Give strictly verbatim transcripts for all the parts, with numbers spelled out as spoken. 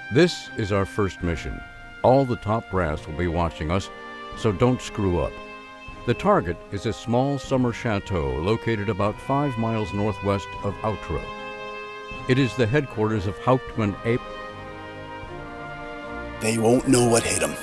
This is our first mission. All the top brass will be watching us, so don't screw up. The target is a small summer chateau located about five miles northwest of Outreau. It is the headquarters of Hauptmann A. They won't know what hit them.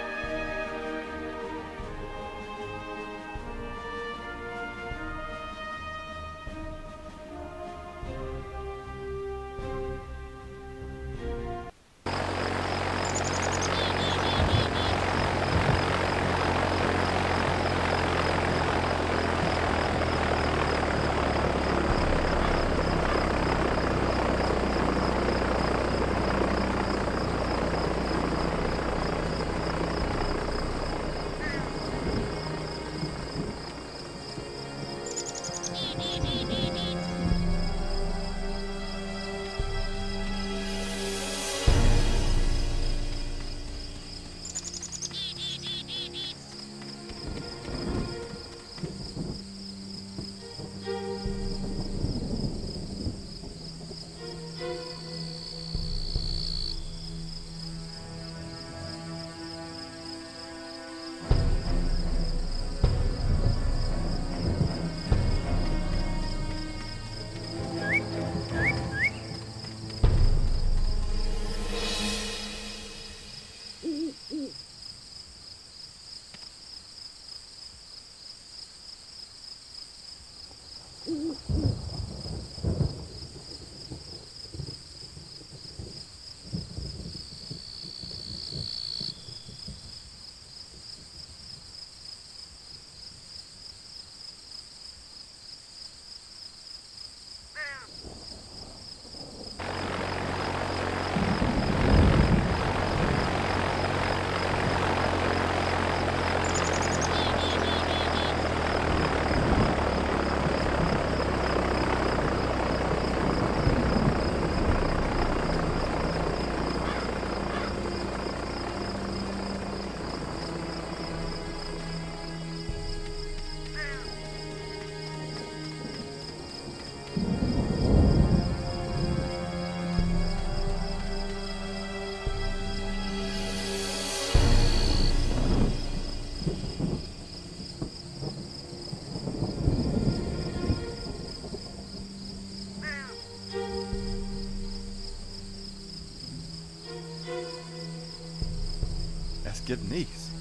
Es gibt nichts.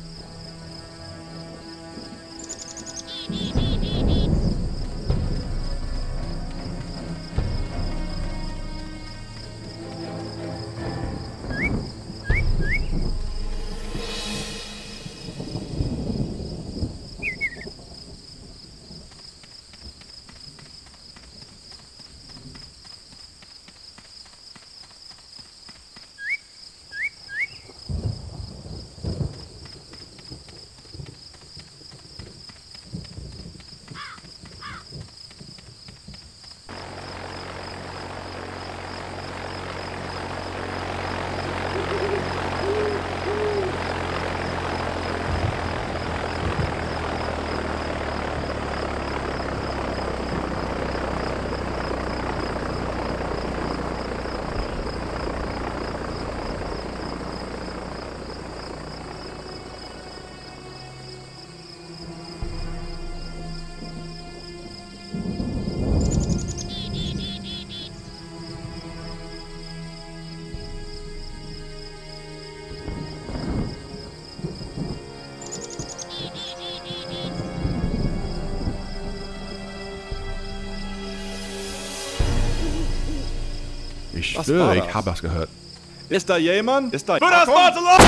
Ich Was schwöre, war ich das? habe das gehört. Ist da jemand? Ist da... Für das Vaterland!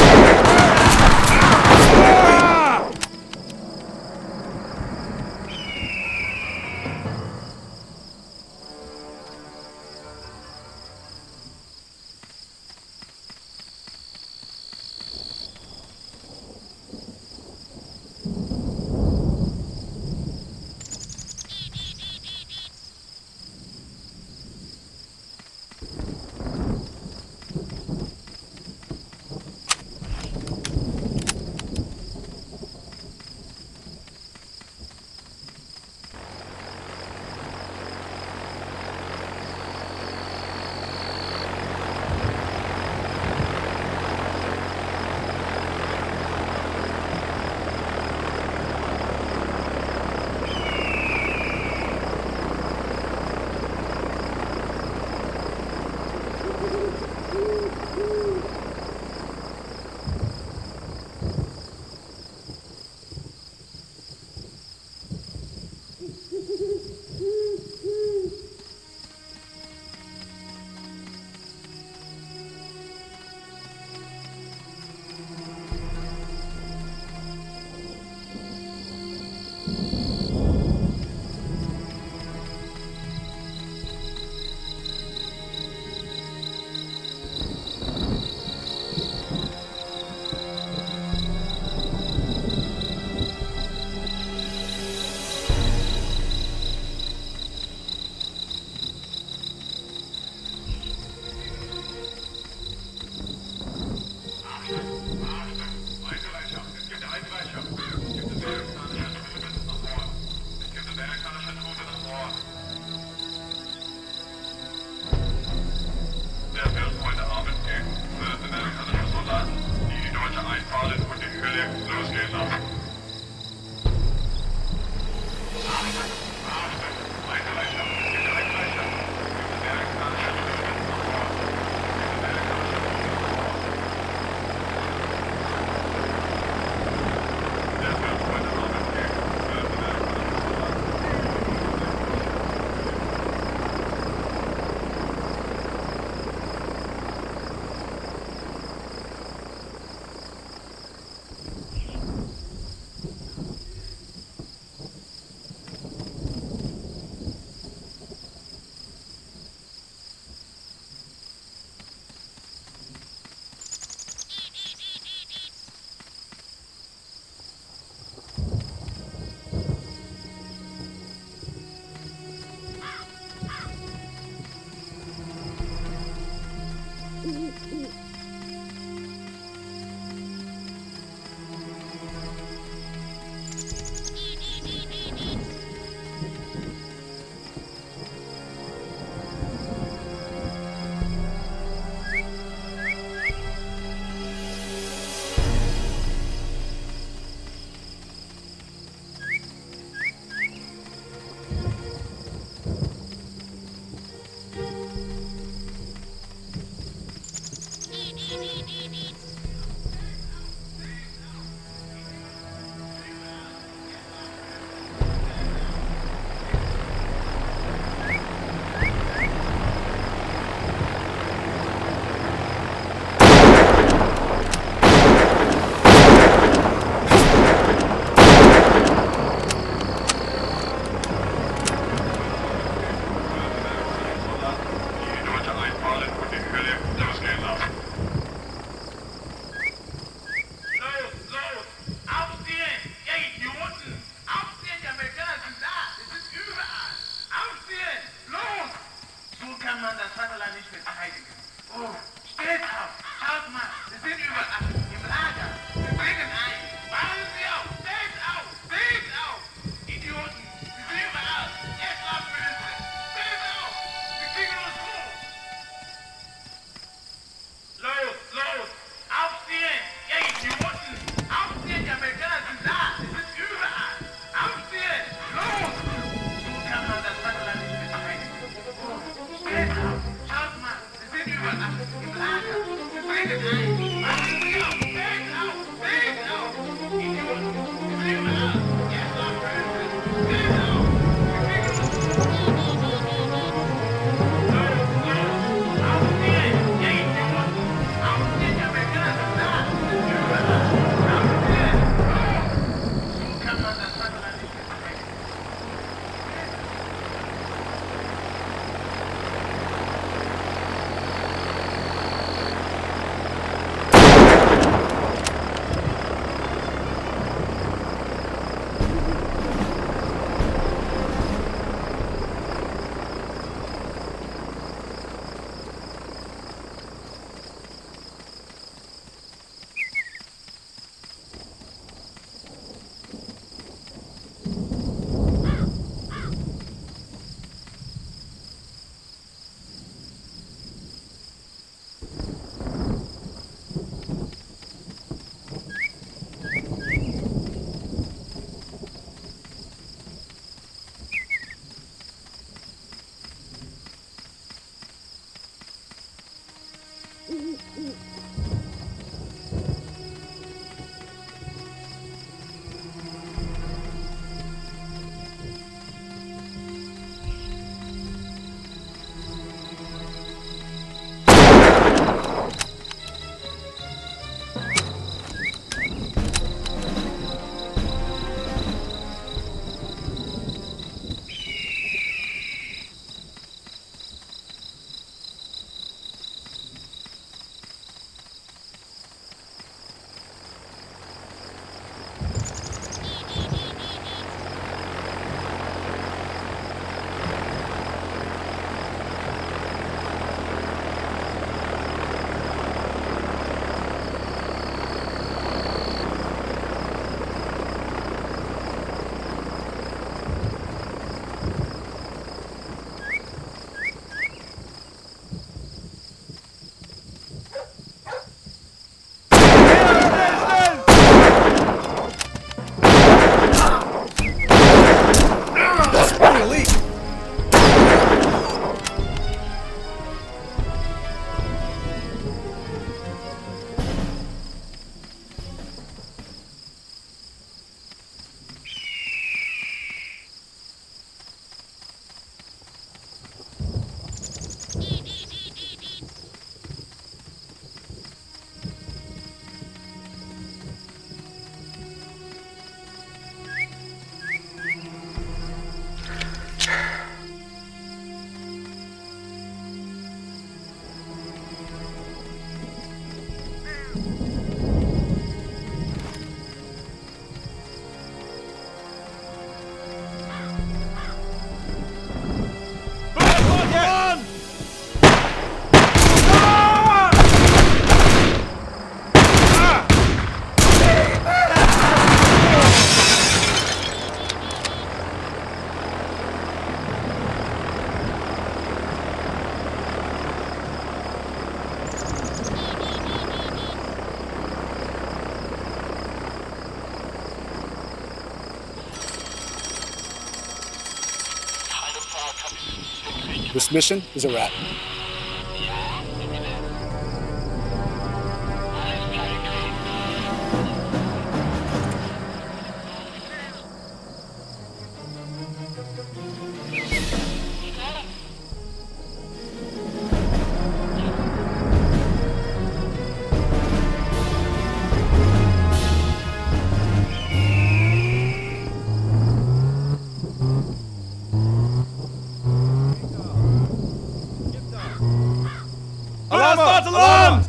verteidigen. Oh, steht auf! Schaut mal, wir sind überall im Lager. Wir bringen ein. Wachen Sie auf! Steht auf! Steht auf! Idioten! Wir sind überall! Jetzt ablösen! Steht auf! Wir kriegen uns hoch! Los, los! Aufstehen! Ihr Idioten! Aufstehen! Die Amerikaner sind da! Sie sind überall! Aufstehen! Los! So kann man das Vaterland nicht verteidigen. Oh, steht auf! Schaut mal! Wir sind überall im Lager! Wir bringen ein! Wachen Sie auf! Steht auf! Steht auf! Idioten! Wir sind überall! Jetzt ablösen! Steht auf! Wir kriegen uns hoch! Los, los! Aufstehen! Ihr Idioten! Aufstehen! Die Amerikaner sind da! Sie sind überall! Aufstehen! Los! So kann man das Vaterland nicht verteidigen. This mission is a wrap. Alarm! Alarm!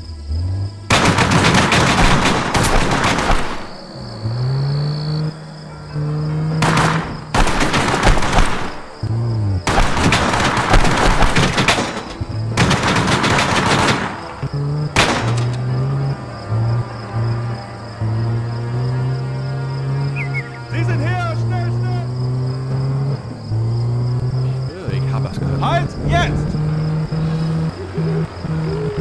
overrasket. Halt! Jetzt!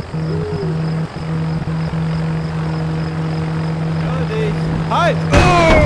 Hör dich! Halt! Oh!